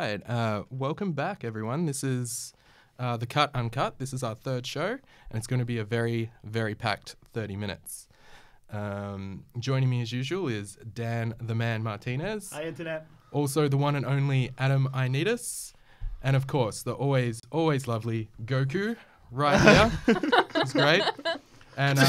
right. Welcome back, everyone. This is the Cut Uncut. This is our third show, and it's going to be a very, very packed 30 minutes. Joining me as usual is Dan the Man Martinez. Hi, Internet. Also the one and only Ioannidis. And of course, the always lovely Goku right here. It's great. And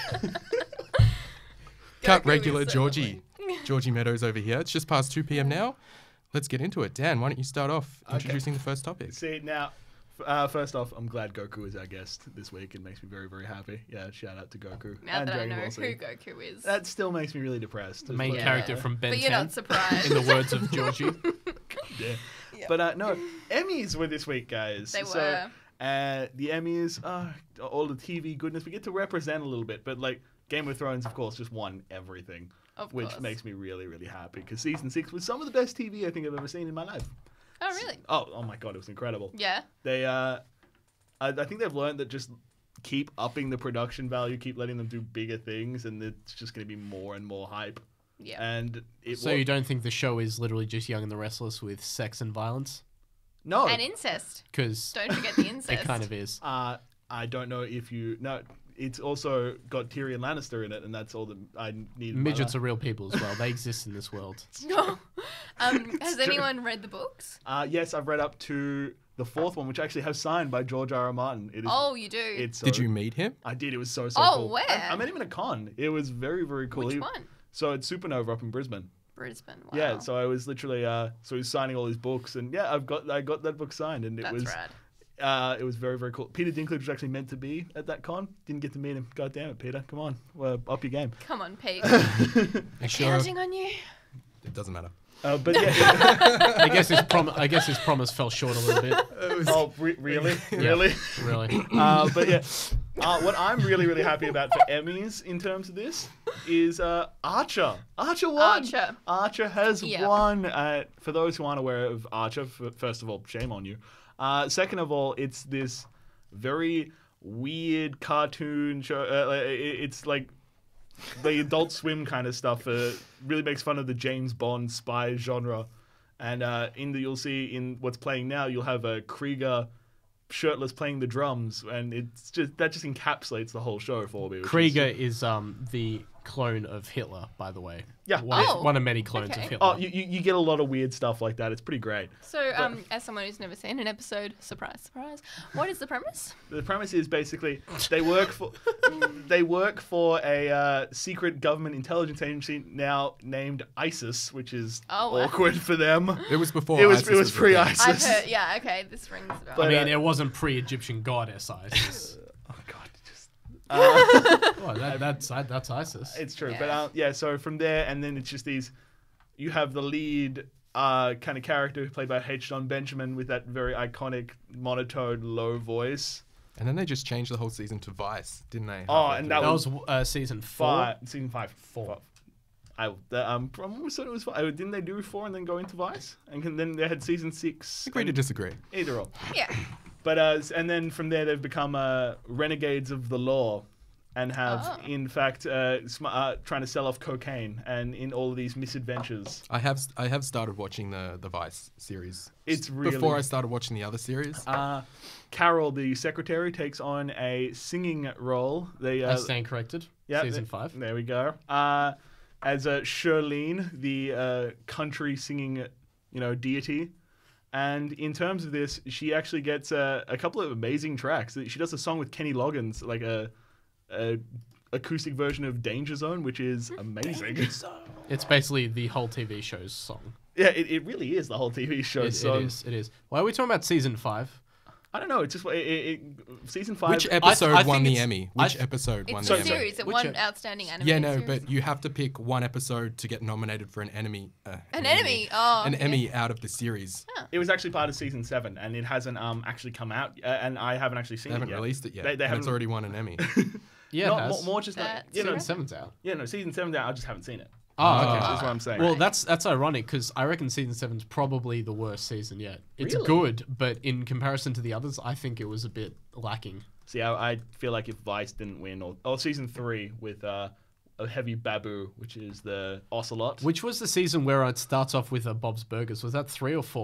Cut regular Georgie Meadows over here. It's just past 2 p.m. now. Let's get into it. Dan, why don't you start off introducing the first topic? See, now, first off, I'm glad Goku is our guest this week. It makes me very, very happy. Yeah, shout out to Goku. Now and that Dragon I know Ball who Z. Goku is. That still makes me really depressed. The main character from Ben But 10. you're not surprised. In the words of Georgie. Yeah. Yeah. But no, Emmys were this week, guys. They So, were. the Emmys, all the TV goodness, we get to represent a little bit. But like Game of Thrones, of course, just won everything. Which course. makes me really, really happy. Because season 6 was some of the best TV I think I've ever seen in my life. Oh, really? Oh my God, it was incredible. Yeah. They, I think they've learned that just keep upping the production value, keep letting them do bigger things, and it's just going to be more and more hype. Yeah. And So you don't think the show is literally just Young and the Restless with sex and violence? No. And incest. Because Don't forget the incest. it kind of is. I don't know if you... No, it's also got Tyrion Lannister in it, and that's all that I need. Midgets are real people as well. They exist in this world. No. Has true. anyone read the books? Yes, I've read up to the 4th one, which actually has signed by George R. Martin. It is, Oh, you do? It's so, Did you meet him? I did. It was so Oh, cool. where? I met him in a con. It was very, very cool. Which one? So it's Supernova up in Brisbane. Brisbane. Wow. Yeah, so I was literally so he was signing all his books, and yeah, I got that book signed, and it That's was rad. it was very, very cool. Peter Dinklage was actually meant to be at that con. Didn't get to meet him. God damn it, Peter! Come on, up your game. Come on, Pete. Sure. Counting on you. It doesn't matter. But yeah. I guess his promise fell short a little bit. Really? Really? But yeah, what I'm really, really happy about for Emmys in terms of this is Archer. Archer won. Archer has won. For those who aren't aware of Archer, first of all, shame on you. Second of all, it's this very weird cartoon show. It's like the Adult Swim kind of stuff. Really makes fun of the James Bond spy genre. And you'll see in what's playing now, you'll have a Krieger shirtless playing the drums, and it's just that just encapsulates the whole show for me. Krieger is the clone of Hitler, by the way. Yeah. One of many clones of Hitler. Oh, you get a lot of weird stuff like that. It's pretty great. So, as someone who's never seen an episode, surprise, surprise, what is the premise? The premise is basically they work for a secret government intelligence agency now named ISIS, which is awkward for them. It was before. It was pre-ISIS. I've heard. Yeah. Okay. This rings a bell. I mean, it wasn't pre-Egyptian goddess ISIS. Oh God, just. Well, that's ISIS. It's true, Yeah. but so from there, and then it's just these. You have the lead kind of character played by H. John Benjamin with that very iconic monotone low voice. And then they just changed the whole season to Vice, didn't they? Oh, and that was season 4. Season 5. 4. I'm almost certain it was 5. Didn't they do 4 and then go into Vice? And then they had season 6. Agree to disagree. Either or. Yeah. But and then from there they've become renegades of the law, and have in fact trying to sell off cocaine and in all of these misadventures. I have started watching the Vice series. It's really before I started watching the other series. Carol, the secretary, takes on a singing role. I stand corrected. Yeah, season 5. There we go. As Shirlene, the country singing, deity. And in terms of this, she actually gets a couple of amazing tracks. She does a song with Kenny Loggins, like a acoustic version of Danger Zone, which is amazing. It's basically the whole TV show's song. Yeah, it really is the whole TV show's song. It is. Why are we talking about season 5? I don't know. It's just season 5. Which episode I won think the it's- Emmy? Which episode won It's the a Emmy? series. It won outstanding animated Yeah, no, series. but you have to pick one episode to get nominated for an Emmy. An enemy. Oh. An okay. Emmy out of the series. It was actually part of season 7, and it hasn't actually come out, and I haven't actually seen They haven't it yet. released it yet. They and haven't. it's already won an Emmy. Yeah, it has. More just That's Season 7's out. Yeah, no, season 7's out. I just haven't seen it. Oh, okay. That's what I'm saying. Well, that's ironic because I reckon season 7's probably the worst season yet. It's Really? good, but in comparison to the others, I think it was a bit lacking. See, I feel like if Vice didn't win, or season 3 with a heavy Babu, which is the ocelot. Which was the season where it starts off with Bob's Burgers? Was that 3 or 4?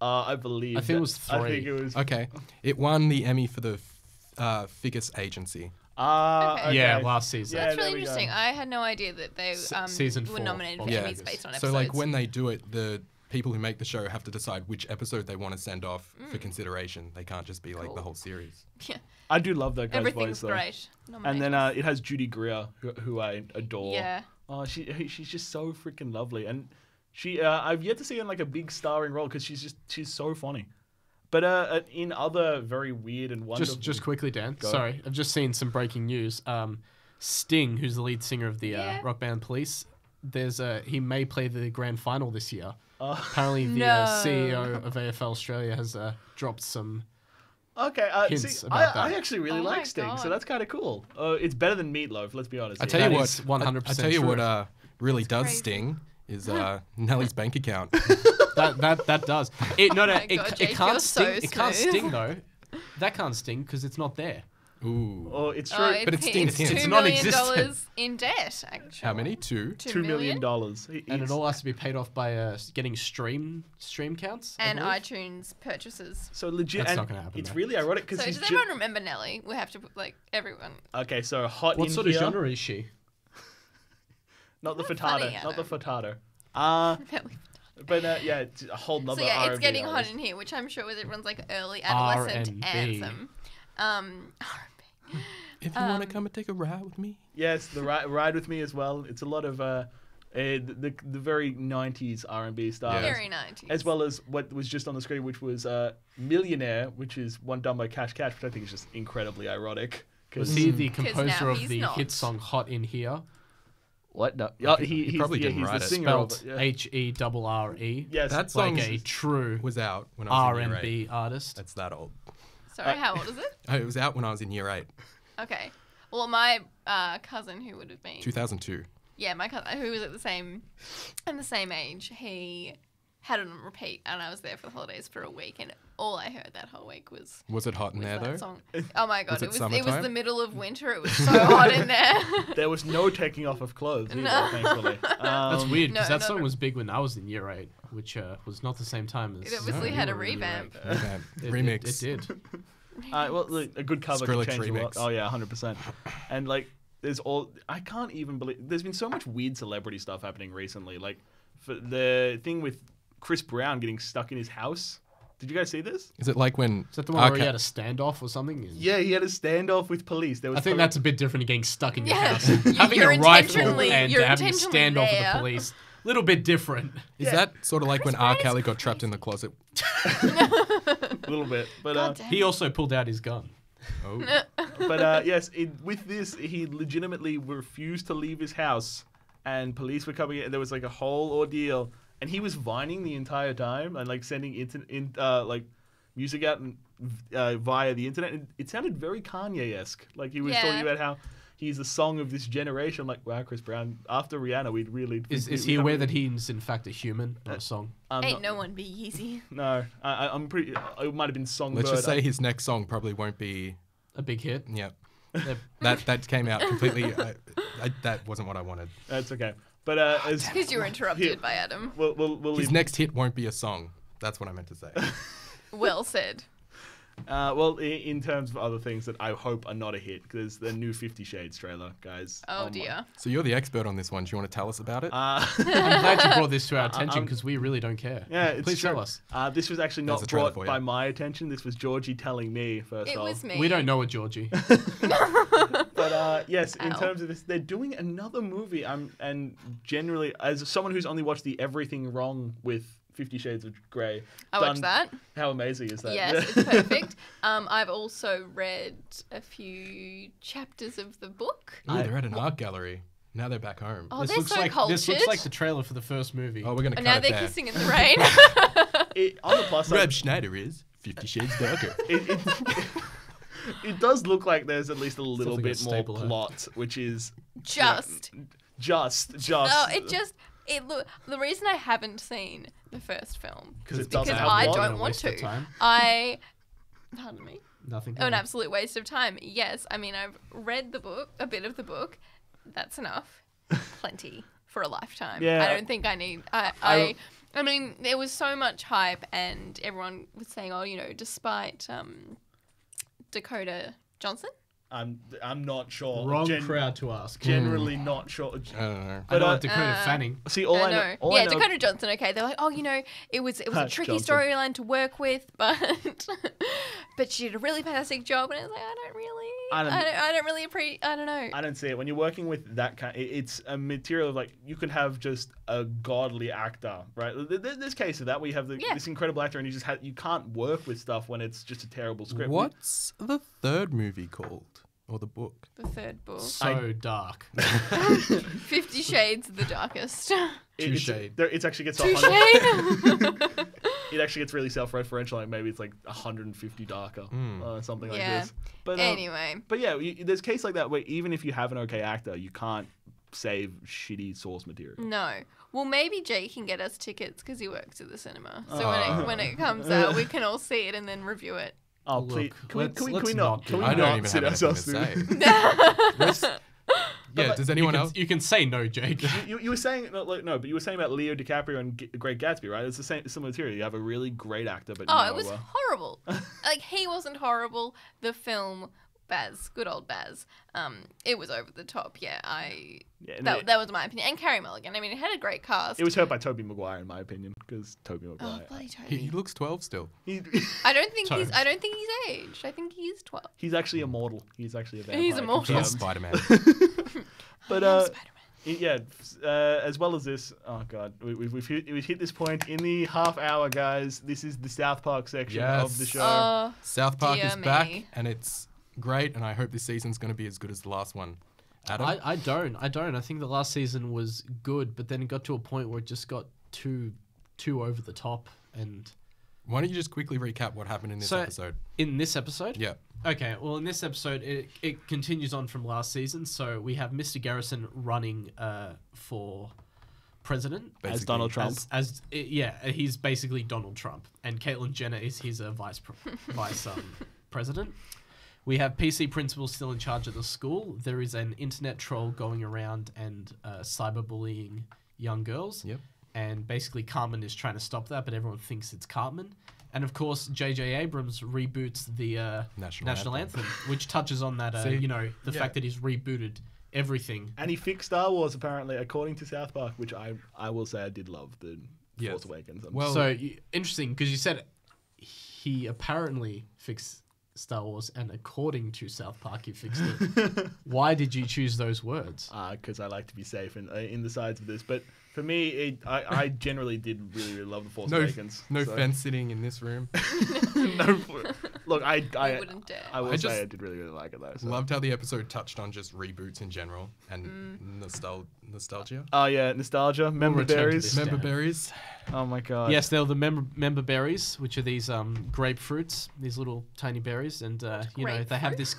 I believe. I think it was 3. I think it was. Okay. It won the Emmy for the Figgis Agency. Okay. Yeah, last season. Yeah, That's there really we go. interesting. I had no idea that they Season were 4 nominated for of Yeah. Emmys based on So episodes. like when they do it, the people who make the show have to decide which episode they want to send off for consideration. They can't just be like the whole series. Yeah. I do love that guy's Everything's voice though. great. And then it has Judy Greer, who I adore. Yeah. Oh, she's just so freaking lovely, and she I've yet to see her in like a big starring role because she's so funny. But in other very weird and wonderful. Just quickly, Dan. Go. Sorry, I've just seen some breaking news. Sting, who's the lead singer of the Yeah. rock band Police, he may play the grand final this year. Apparently, the No. CEO of AFL Australia has dropped some. Okay, hints see, about I that. actually really Oh my like Sting, so God. that's kind of cool. It's better than Meatloaf, let's be honest. I here. tell you That what, is 100% I tell you true. what really does crazy. sting is Nellie's bank account. That does. It my God, it Jake, can't you're sting. so It can't smooth. sting though. That can't sting because it's not there. Ooh. Oh, it's true. Oh, But it stings him. It's It's $2 million non-existent. in debt, actually. How many? 2? $2 million. And it all has to be paid off by getting stream counts. I And believe. iTunes purchases. So legit. That's and not gonna happen, It's though. really ironic because So he's does everyone remember Nelly? We have to put, like, everyone. okay. So hot What in sort here. of genre is she? Not the Not frittata. funny, Not the Adam. frittata. But yeah, it's a whole nother So yeah, R&B it's getting hot artist. in here, which I'm sure was everyone's like early adolescent R&B. anthem. R&B. If you want to come and take a ride with me. Yes, the ride with me as well. It's a lot of the very 90s R&B style. Yeah. Very 90s. As well as what was just on the screen, which was Millionaire, which is one done by Cash Cash, which I think is just incredibly ironic. Was he the 'Cause composer now of he's the not. hit song "Hot in Here"? What? No. Yeah, he's, probably didn't he's write the it. singer of Spelt it. Yeah. HERRE. Yes. That song Like a true was out when I was in year 8. R&B artist. That's that old. Sorry, how old is it? It was out when I was in year 8, Okay. Well, my cousin, who would have been 2002. yeah, my cousin who was at the same age, he had it on repeat, and I was there for the holidays for a week, and all I heard that whole week was Was it hot in there that though? song. Oh my god, Was it it was summertime? the middle of winter. It was so hot in there. There was no taking off of clothes either, No. thankfully. That's weird because no, that song no. was big when I was in year 8, which was not the same time as. It obviously No, had you a were in year revamp. Okay. It- Remix. It did. Well, look, a good cover Skrillex can change a lot. remix. Oh yeah, 100%. And like, I can't even believe there's been so much weird celebrity stuff happening recently. Like, for the thing with Chris Brown getting stuck in his house. Did you guys see this? Is it like when Is that the one where he Arca- had a standoff or something? And- Yeah, he had a standoff with police. There was I think that's a bit different than getting stuck in your Yeah. house. You- Having you're a rifle intentionally- and you're having a intentionally standoff with there. the police. Little bit different. Is Yeah. that sort of like when Chris R. Brown is Kelly got trapped in the closet? a little bit, but God damn. He also pulled out his gun. Oh. yes, with this, he legitimately refused to leave his house, and police were coming in. There was like a whole ordeal, and he was vining the entire time and like sending like music out and, via the internet. And it sounded very Kanye-esque. Like he was Yeah. talking about how he's the song of this generation. I'm like, wow, Chris Brown. After Rihanna, we'd really. Is we'd he come- aware that he's in fact a human, not a song? Ain't no one be easy. No, I'm pretty. It might have been Songbird. Let's just say his next song probably won't be. A big hit? Yeah. They're- That came out completely. That wasn't what I wanted. That's okay. But as Because you were interrupted by Adam. we'll His leave. next hit won't be a song. That's what I meant to say. Well said. Well, in terms of other things that I hope are not a hit, because the new 50 Shades trailer, guys. Oh my- dear. So you're the expert on this one. Do you want to tell us about it? I'm glad you brought this to our attention because we really don't care. Yeah, it's Please true. tell us. This was actually There's not a trailer brought for you. by my attention. This was Georgie telling me first It off. was me. We don't know a Georgie. But yes, in Ow. terms of this, they're doing another movie. And generally, as someone who's only watched the Everything Wrong with 50 Shades of Grey, I watched that. How amazing is that? Yes, it's perfect. I've also read a few chapters of the book. Ooh, they're at an art gallery. Now they're back home. Oh, This they're looks so like cultured. this looks like the trailer for the first movie. Oh, we're gonna And cut now it they're there. kissing in the rain. On the plus side, Reb Schneider is 50 Shades Darker. it does look like there's at least a little like a bit more staple head. plot, which is Just. Oh, The reason I haven't seen the first film because it because doesn't have I plot. don't A want waste of to. time. Pardon me. Nothing. Oh, an absolute waste of time. Yes, I mean I've read the book, a bit of the book. That's enough. Plenty for a lifetime. Yeah. I don't think I need. I I mean, there was so much hype, and everyone was saying, "Oh, despite Dakota Johnson." I'm not sure. Wrong crowd to ask. Generally not sure. I don't know. But I know Dakota Fanning. See, all I know. Dakota Johnson. Okay, they're like, oh, it was a tricky storyline to work with, but she did a really fantastic job, and I was like, I don't know. I don't see it when you're working with that kind. It's a material of like you could have just a godly actor, right? There's cases of that where you have this incredible actor, and you can't work with stuff when it's just a terrible script. What's the third movie called? Or the book? The third book. So dark. 50 Shades of the Darkest. It actually gets Touche. It actually gets really self-referential. Like maybe it's like 150 darker, something like this. But anyway. But yeah, there's a case like that where even if you have an okay actor, you can't save shitty source material. No. Well, maybe Jay can get us tickets because he works at the cinema. So when it comes out, we can all see it and then review it. Oh, look, please. Can we not not sit ourselves through? Yeah, does anyone else? You can say no, Jake. You were saying but you were saying about Leo DiCaprio and Great Gatsby, right? It's the same similar material. You have a really great actor, but it was horrible. Like he wasn't horrible. The film, Baz, good old Baz. It was over the top. That was my opinion. And Carey Mulligan. I mean, it had a great cast. It was hurt by Tobey Maguire, in my opinion, because Tobey Maguire. Oh, bloody Tobey. He looks 12 still. I don't think he's aged. I think he's 12. He's actually immortal. He's actually a vampire. He's immortal. He's Spider-Man. But as well as this, oh god, we've hit this point in the half hour, guys. This is the South Park section of the show. South Park is back, and it's great, and I hope this season's going to be as good as the last one. Adam? I don't. I think the last season was good, but then it got to a point where it just got too over the top. And why don't you just quickly recap what happened in this episode? In this episode? Yeah. Okay, well, in this episode, it continues on from last season. So we have Mr. Garrison running for president. Basically. As Donald Trump. He's basically Donald Trump. And Caitlyn Jenner is his vice president. We have PC principal still in charge of the school. There is an internet troll going around and cyberbullying young girls. Yep. And basically Cartman is trying to stop that, but everyone thinks it's Cartman. And of course, J.J. Abrams reboots the National Anthem, which touches on that, the fact that he's rebooted everything. And he fixed Star Wars, apparently, according to South Park, which I will say I did love the Force Awakens. Interesting, because you said he apparently fixed Star Wars, and according to South Park, he fixed it. Why did you choose those words? Because I like to be safe in the sides of this. But for me, I generally did really, really love The Force Awakens. No fence sitting in this room. Look, I wouldn't dare. I will say I did really, really like it, though. So. Loved how the episode touched on just reboots in general and nostalgia. Oh, yeah, nostalgia. Member berries. Member berries. Oh, my God. Yes, they're the member berries, which are these grapefruits, these little tiny berries. And, they have this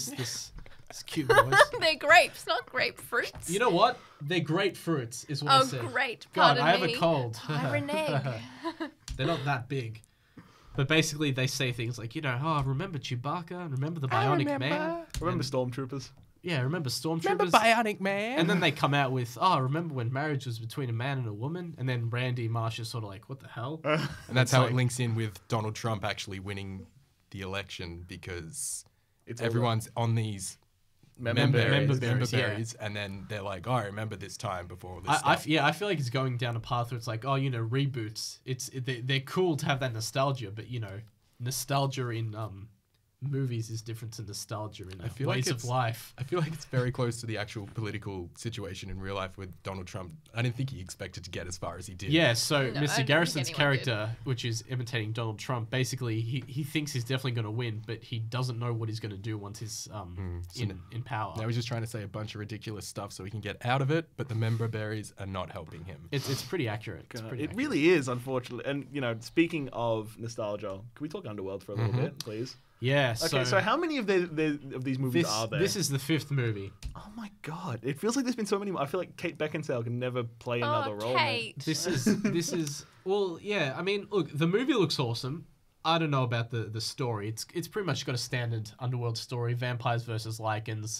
cute voice. They're grapes, not grapefruits. You know what? They're grapefruits, is what I said. Oh, great. God, Pardon I have me. a cold. Renee. They're not that big. But basically, they say things like, remember Chewbacca? Remember the Bionic Man? Remember Stormtroopers? Yeah, remember Stormtroopers? Remember Bionic Man? And then they come out with, remember when marriage was between a man and a woman? And then Randy Marsh is sort of like, what the hell? And that's how it links in with Donald Trump actually winning the election because everyone's on these member berries, and then they're like, I remember this time before all this stuff. I feel like it's going down a path where it's like, reboots. They're cool to have that nostalgia, but nostalgia in movies is different to nostalgia in ways of life. I feel like it's very close to the actual political situation in real life with Donald Trump. I didn't think he expected to get as far as he did. Yeah, so Mr. Garrison's character, which is imitating Donald Trump, basically he thinks he's definitely going to win, but he doesn't know what he's going to do once he's in power. Now he's just trying to say a bunch of ridiculous stuff so he can get out of it, but the member berries are not helping him. It's pretty accurate. It really is, unfortunately. And speaking of nostalgia, can we talk Underworld for a little bit, please? Yeah. Okay, so how many of these movies are there? This is the 5th movie. Oh my God! It feels like there's been so many. I feel like Kate Beckinsale can never play another role. Kate. This is well, yeah. I mean, look, the movie looks awesome. I don't know about the story. It's pretty much got a standard Underworld story: vampires versus lichens.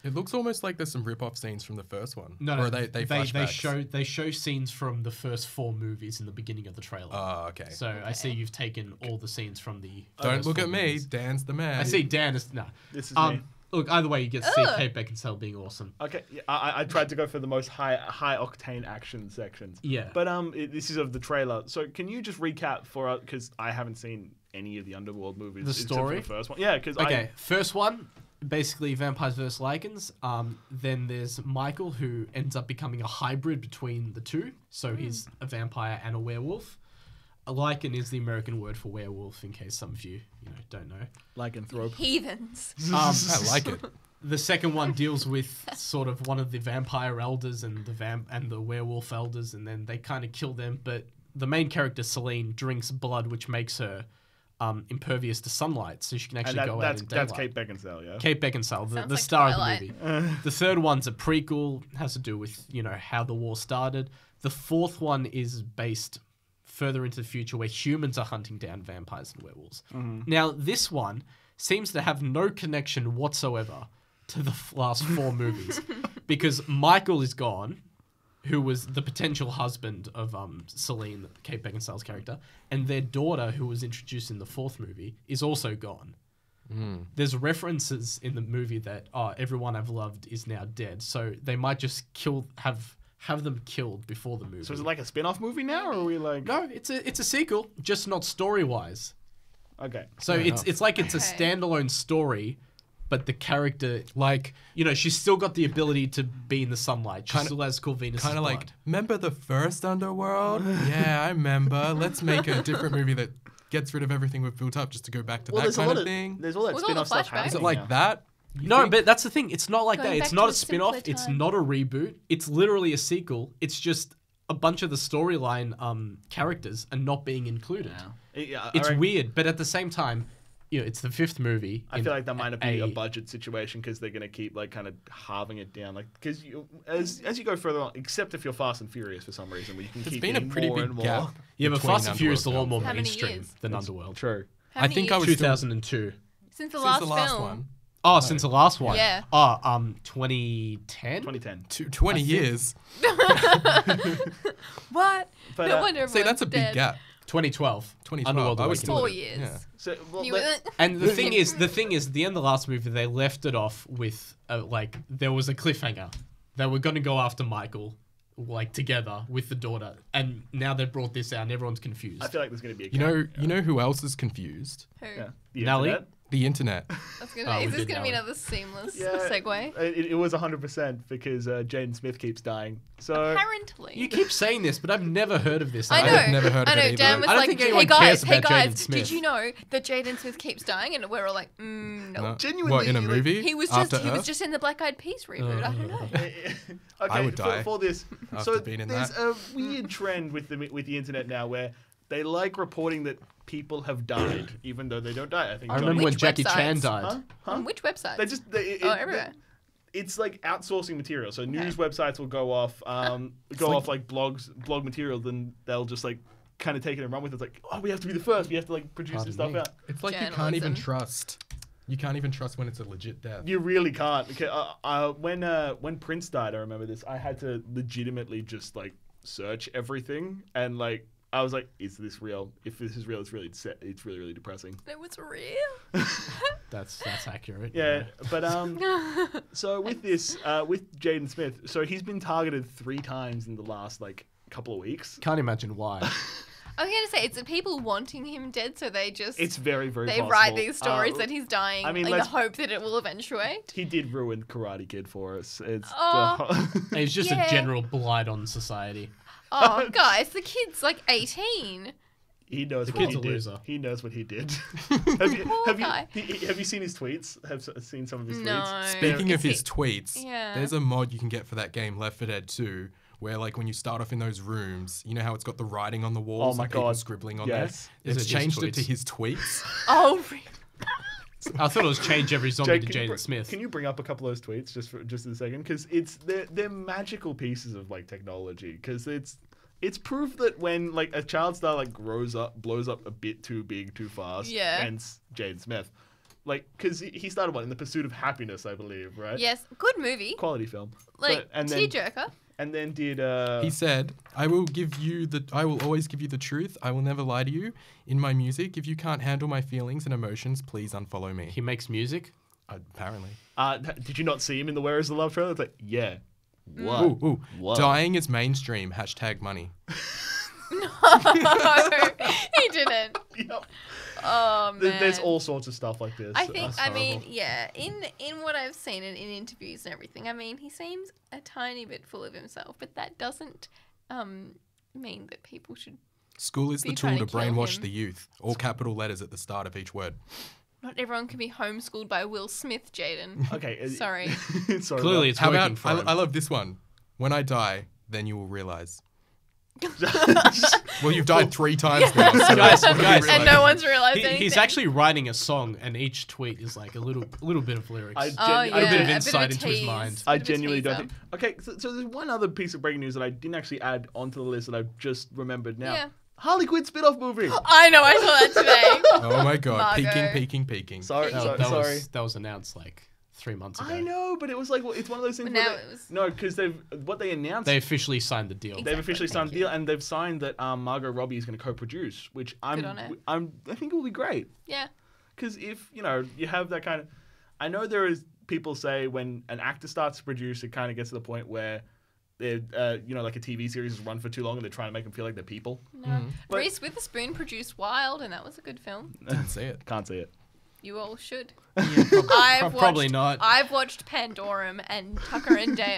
It looks almost like there's some rip-off scenes from the first one. No, or they show scenes from the first 4 movies in the beginning of the trailer. Oh, okay. So I see you've taken all the scenes from the. Don't look at me. Dan's the man. I see Dan is This is me. Look, either way, you get to see Kate Beckinsale being awesome. Okay, yeah, I tried to go for the most high octane action sections. Yeah. But this is of the trailer. So can you just recap for us, because I haven't seen any of the Underworld movies. The story? Except for the first one. Yeah, because First one, basically Vampires vs. Lycans. Then there's Michael, who ends up becoming a hybrid between the two. So he's a vampire and a werewolf. A lycan is the American word for werewolf, in case some of you don't know. Lycanthrope. Heathens. I like it. The second one deals with sort of one of the vampire elders and the werewolf elders, and then they kind of kill them. But the main character, Celine, drinks blood, which makes her impervious to sunlight, so she can actually go out in daylight. That's Kate Beckinsale, yeah? Kate Beckinsale, the like star Twilight. of the movie. The third one's a prequel, has to do with, how the war started. The fourth one is based further into the future, where humans are hunting down vampires and werewolves. Now, this one seems to have no connection whatsoever to the last 4 movies, because Michael is gone, who was the potential husband of Celine, Kate Beckinsale's character, and their daughter, who was introduced in the 4th movie, is also gone. There's references in the movie that everyone I've loved is now dead, so they might just have them killed before the movie. So is it like a spin-off movie now, or are we like... No, it's a sequel, just not story-wise. Okay. So it's like it's a standalone story, but the character, she's still got the ability to be in the sunlight. She still has cool Venus. Kind of like, remember the first Underworld? Yeah, I remember. Let's make a different movie that gets rid of everything we've built up just to go back to that kind of thing. There's all that spin-off stuff happening. Is it like that? No, but that's the thing. It's not like Going that. back It's to not a a spin-off. simpler It's time. not a reboot. It's literally a sequel. It's just a bunch of the storyline characters are not being included. Yeah, It's weird, but at the same time, it's the 5th movie. I feel like that might be a budget situation, because they're going to keep kind of halving it down. Because as you go further on, except if you're Fast and Furious for some reason, where you can keep been a pretty more big and more. gap. Yeah, but between Fast and Furious is a lot more How many mainstream years? than Underworld. True. How I many think I years? was 2002. Since the since last the film. one. Oh, since the last one? Yeah. 2010? 2010. 20 years. What? But, no wonder See, that's a everyone's big dead. gap. 2012. 2012. Underworld I was Awakening. 4 years. Yeah. So, And the thing is, at the end of the last movie, they left it off with, there was a cliffhanger. They were going to go after Michael, together with the daughter. And now they've brought this out and everyone's confused. I feel like there's going to be a You know who else is confused? Who? Yeah. The Nelly? internet. The internet. I was gonna, Oh, is we this did going to be that another seamless Yeah, segue? It was 100% because Jaden Smith keeps dying. So Apparently. You keep saying this, but I've never heard of this. I know. I've never heard of I know. it either. Dan was I don't like, think "Hey anyone guys, cares hey about guys, Jaden Smith." did you know that Jaden Smith keeps dying?" And we're all like, "No." No. genuinely, What, in a like, movie? He was After just Earth? in the Black Eyed Peas reboot. I don't know. okay, I would die for this. after So being in there's that. a weird trend with the internet now where they like reporting that people have died, even though they don't die. I think. I remember Which when Jackie Chan websites? died. On which website? They just everywhere. It's like outsourcing material. So news websites will go off, blog material. Then they'll just kind of take it and run with it. It's like, oh, we have to be the first. We have to produce this stuff out. It's like you can't even Journalism. trust. You can't even trust when it's a legit death. You really can't. Okay, when Prince died, I remember this. I had to legitimately just search everything, and I was like, "Is this real? If this is real, it's really really depressing." It was real. That's accurate. Yeah, but so with this, with Jaden Smith, so he's been targeted 3 times in the last couple of weeks. Can't imagine why. I was going to say, it's people wanting him dead, so they just... It's very, very They possible. write these stories that he's dying I mean, in the let's- hope that it will eventuate. He did ruin Karate Kid for us. It's It's just Yeah. a general blight on society. Oh, guys, the kid's 18. he knows what kid's he a did. loser. He knows what he did. Poor guy. Have you seen his tweets? Have seen some of his No. tweets? Speaking of Is his tweets, Yeah. there's a mod you can get for that game, Left 4 Dead 2, where when you start off in those rooms, you know how it's got the writing on the walls Oh my and people God. scribbling on Yes. there? Is It's it his changed it to tweets? his tweets. Oh, really? I thought it was change every zombie to can you Jaden Smith. Can you bring up a couple of those tweets just in a second? Because they're magical pieces of technology. Because it's proof that when a child star blows up a bit too big too fast, Yeah. hence Jaden Smith, like, because he started In the Pursuit of Happiness, I believe, right? Yes, good movie. Quality film. Like, tearjerker. And then did... He said, I will always give you the truth. I will never lie to you. In my music, if you can't handle my feelings and emotions, please unfollow me. He makes music? Apparently. Did you not see him in the Where is the Love trailer? It's like, yeah. What? Ooh. What? Dying is mainstream. #money. No, he didn't. Yep. Oh, man. There's all sorts of stuff like this. I think, in what I've seen in interviews and everything, I mean, he seems a tiny bit full of himself, but that doesn't mean that people should... School is the be tool trying to to kill brainwash him. the youth. All capital letters at the start of each word. Not everyone can be homeschooled by Will Smith, Jaden. Okay. Sorry. Sorry. Clearly, it's How working about, for him. I love this one. When I die, then you will realize. Well, you've died 3 times now. So Guys, And no one's realised anything. He's actually writing a song, and each tweet is like a little bit of lyrics. I a bit of insight into his mind. I genuinely don't think... Okay, so there's one other piece of breaking news that I didn't actually add onto the list that I've just remembered now. Yeah. Harley Quinn spin-off movie. I know, I saw that today. Oh my god, Margot. peaking. Sorry. That was announced like 3 months ago. I know, but it was like, well, it's one of those things But where now it was- No, because what they announced... They officially signed the deal. They've officially signed the deal, Thank and they've signed that Margot Robbie is going to co-produce, which I think it will be great. Yeah. Because if, you have that kind of... I know there is people say when an actor starts to produce, it kind of gets to the point where they're, like a TV series is run for too long and they're trying to make them feel like they're people. No. But- Reese Witherspoon produced Wild, and that was a good film. Didn't see it. Can't see it. You all should. Probably not. I've watched Pandorum and Tucker and Dave.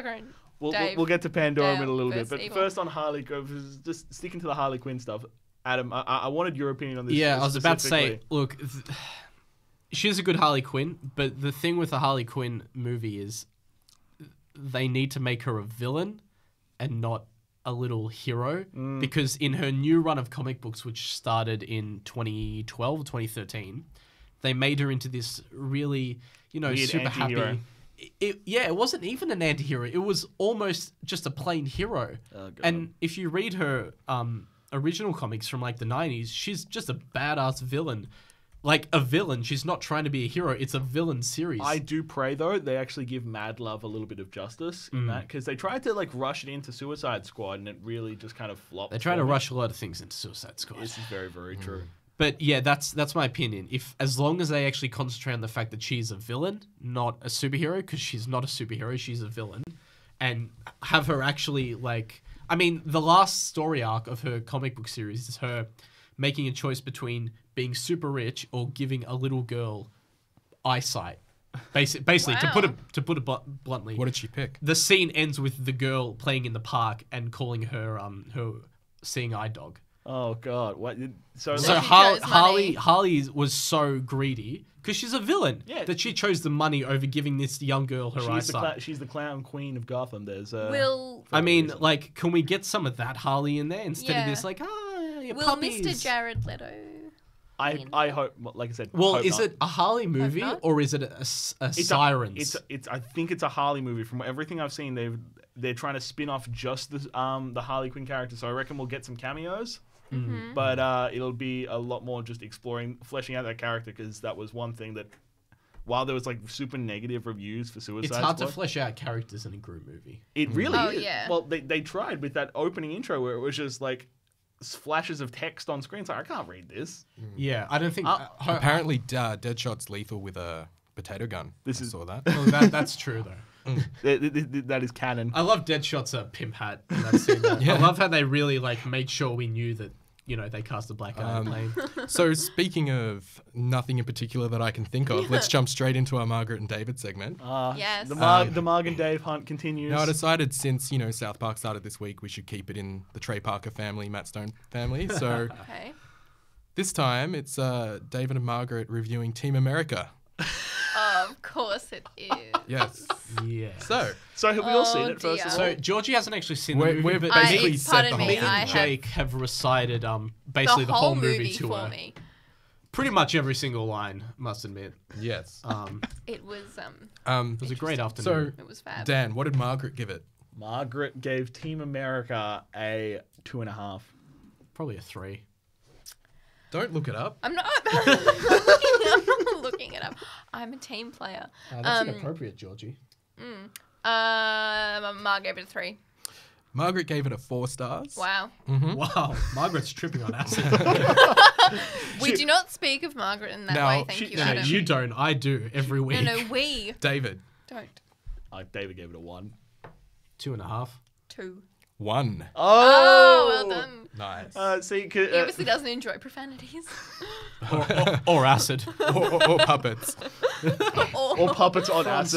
We'll get to Pandorum in a little bit, versus but Evil. first on Harley, just sticking to the Harley Quinn stuff. Adam, I wanted your opinion on this. Yeah, I was about to say, specifically. look, she's a good Harley Quinn, but the thing with the Harley Quinn movie is they need to make her a villain and not a little hero, because in her new run of comic books, which started in 2012 or 2013, they made her into this really, Weird super anti-hero. happy... It wasn't even an anti-hero. It was almost just a plain hero. Oh, God. And if you read her original comics from like the 90s, she's just a badass villain. Like a villain. She's not trying to be a hero. It's a villain series. I do pray, though, they actually give Mad Love a little bit of justice in that, because they tried to rush it into Suicide Squad, and it really just kind of flopped. They try to rush a lot of things into Suicide Squad. This is very, very true. But yeah, that's my opinion. As long as they actually concentrate on the fact that she's a villain, not a superhero, because she's not a superhero, she's a villain, and have her actually the last story arc of her comic book series is her making a choice between being super rich or giving a little girl eyesight. Basically, Wow. to put it bluntly. What did she pick? The scene ends with the girl playing in the park and calling her her seeing eye dog. Oh, God. What? So So she chose money. Harley was so greedy because she's a villain that she chose the money over giving this young girl her eyesight. she's the clown queen of Gotham. There's Will can we get some of that Harley in there instead of this Will puppies? Mr. Jared Leto? I hope, like I said. Well, hope is not. it a Harley movie not. or is it a Sirens? I think it's a Harley movie. From everything I've seen, they're trying to spin off just the Harley Quinn character. So I reckon we'll get some cameos. But it'll be a lot more just fleshing out that character, because that was one thing that, while there was super negative reviews for Suicide It's hard Squad, to flesh out characters in a group movie. it really is. Yeah. Well, they tried with that opening intro where it was just flashes of text on screen. It's I can't read this. Yeah, I don't think. Apparently, Deadshot's lethal with a potato gun. I saw that. Well, that's true though. That is canon. I love Deadshot's pimp hat in that scene. I love how they really made sure we knew that they cast a black guy on the plane. So speaking of nothing in particular that I can think of, let's jump straight into our Margaret and David segment. Yes. The Marg and Dave hunt continues. Now I decided since South Park started this week, we should keep it in the Trey Parker family, Matt Stone family. So Okay. this time it's David and Margaret reviewing Team America. Of course it is. Yes. Yeah. So have we all seen it dear. first of all? So Georgie hasn't actually seen the movie, We've but basically said pardon the whole me, thing. I and Jake have recited basically the whole movie to for her. me. Pretty much every single line, must admit. Yes. It was It was a great afternoon. So it was fab. Dan, what did Margaret give it? Margaret gave Team America a 2.5. Probably a 3. Don't look it up. I'm not. I'm not looking it up. I'm a team player. That's inappropriate, Georgie. Mar gave it a 3. Margaret gave it a 4 stars. Wow. Mm-hmm. Wow. Margaret's tripping on acid. We do not speak of Margaret in that way. Thank you, Adam. You don't. I do every week. No, we. David. Don't. David gave it a 1. 2.5. 2. 1. Oh, well done. Nice. See, He obviously doesn't enjoy profanities. or acid. or puppets. or puppets on acid.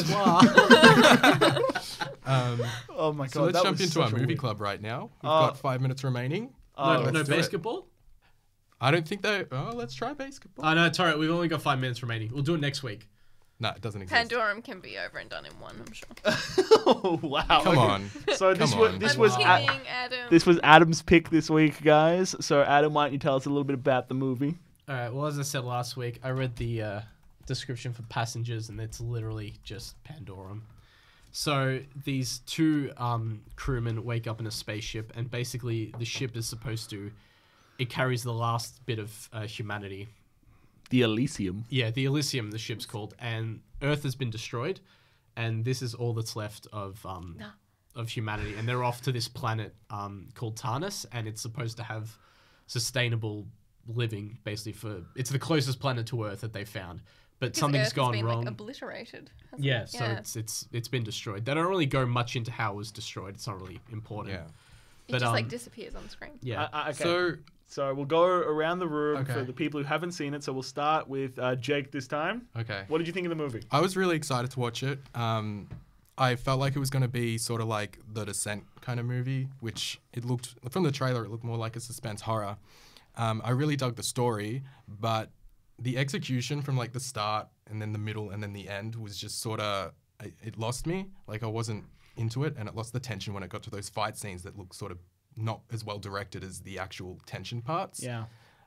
Oh my god! So let's jump into our movie club right now. We've got 5 minutes remaining. No basketball? I don't think they... Oh, let's try basketball. Oh, no, it's all right. We've only got 5 minutes remaining. We'll do it next week. No, it doesn't exist. Pandorum can be over and done in 1, I'm sure. Oh, wow. Come on. So this was Adam. This was Adam's pick this week, guys. So Adam, why don't you tell us a little bit about the movie? All right. Well, as I said last week, I read the description for Passengers, and it's literally just Pandorum. So these 2 crewmen wake up in a spaceship, and basically the ship is supposed to... It carries the last bit of humanity. The Elysium. Yeah, the Elysium, the ship's called. And Earth has been destroyed, and this is all that's left of humanity. And they're off to this planet called Tarnus, and it's supposed to have sustainable living, basically. It's the closest planet to Earth that they found. But something's gone wrong. Like, obliterated. Yeah, so it's been destroyed. They don't really go much into how it was destroyed. It's not really important. Yeah. It just disappears on screen. Yeah. Okay. So we'll go around the room for the people who haven't seen it. So we'll start with Jake this time. Okay. What did you think of the movie? I was really excited to watch it. I felt like it was going to be sort of like the Descent kind of movie, which it looked, from the trailer, it looked more like a suspense horror. I really dug the story, but the execution from like the start and then the middle and then the end was just sort of, it lost me. Like I wasn't into it, and it lost the tension when it got to those fight scenes that looked sort of not as well directed as the actual tension parts. Yeah.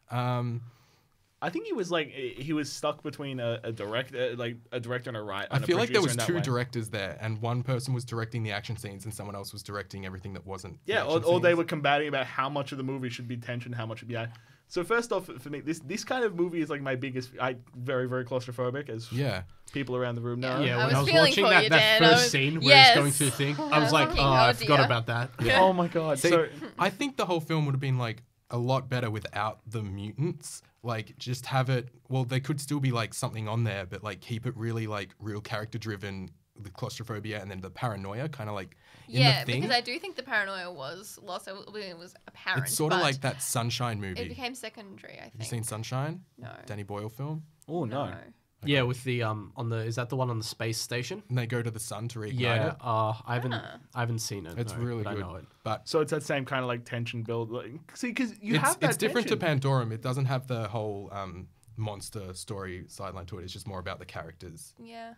I think he was stuck between a director and a writer. I feel like there was 2 directors there, and one person was directing the action scenes and someone else was directing everything that wasn't. Yeah, or they were combating about how much of the movie should be tension, how much should be. So first off, for me, this kind of movie is like my biggest. Very, very claustrophobic, as people around the room know. Yeah, when I was watching that first scene where he's going through the thing, I was like, I forgot about that. Yeah. Oh my god! See, I think the whole film would have been like a lot better without the mutants. Like, just have it. Well, they could still be like something on there, but like keep it really like real character driven. The claustrophobia and then the paranoia kind of like in the thing. Because I do think the paranoia was lost. It was apparent. It's sort of like that Sunshine movie. It became secondary, I think. Have you seen Sunshine? No. Danny Boyle film? Oh, no. Okay. Yeah, with the is that the one on the space station? And they go to the sun to reignite it. I haven't seen it. It's really good. I know it. But so it's that same kind of like tension build. Like, see, because it's different to Pandorum. It doesn't have the whole monster story sideline to it. It's just more about the characters. Yeah.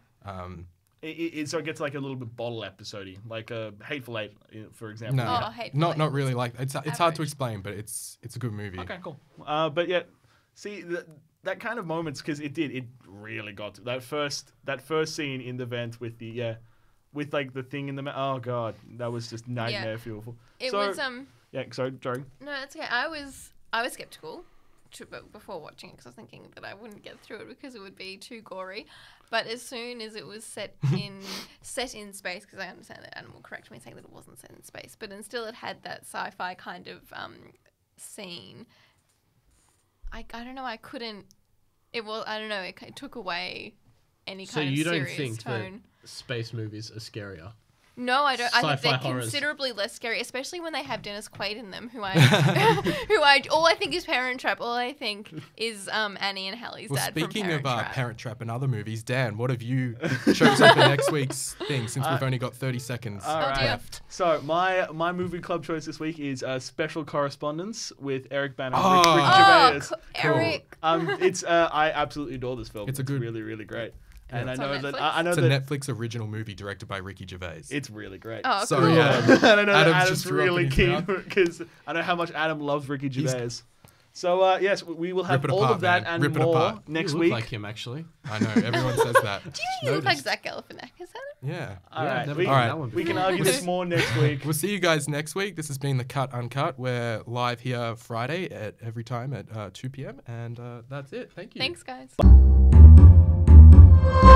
So it gets like a little bit bottle episode-y, like a Hateful Eight, for example. No, not really. Like it's hard to explain, but it's a good movie. Okay, cool. But yeah, see that kind of moments, because it really got to that first scene in the vent with with like the thing in the oh god, that was just nightmare fuel. It was yeah. Sorry. No, that's okay. I was skeptical before watching it because I was thinking that I wouldn't get through it because it would be too gory. But as soon as it was set in space, because I understand that Adam will correct me saying that it wasn't set in space, but still it had that sci-fi kind of scene. I don't know. I couldn't. It was. I don't know. It took away any kind of serious tone. So you don't think that space movies are scarier? No, I don't. I think they're horrors. Considerably less scary, especially when they have Dennis Quaid in them, all I think is Parent Trap. All I think is Annie and Hallie's dad from Parent Trap. Speaking of Parent Trap and other movies, Dan, what have you chosen for next week's thing? Since we've only got 30 seconds left. So my movie club choice this week is Special Correspondence with Eric Bana and Rick Gervais. Eric. It's I absolutely adore this film. It's really, really great. And it's I know it's that a Netflix original movie directed by Ricky Gervais. It's really great. Oh, sorry, cool. And I know that Adam's Adam's really keen because I know how much Adam loves Ricky Gervais. So yes, we will have Rip it all apart, of that man. and Rip it more apart. next You week. look like him, actually. I know, everyone says that. Do you think you look like Zach Galifianakis? Is that it? Yeah. All Yeah, right, never we, done that one we can before. argue this more next week. We'll see you guys next week. This has been the Cut Uncut. We're live here Friday every time at 2 p.m. And that's it. Thank you. Thanks, guys.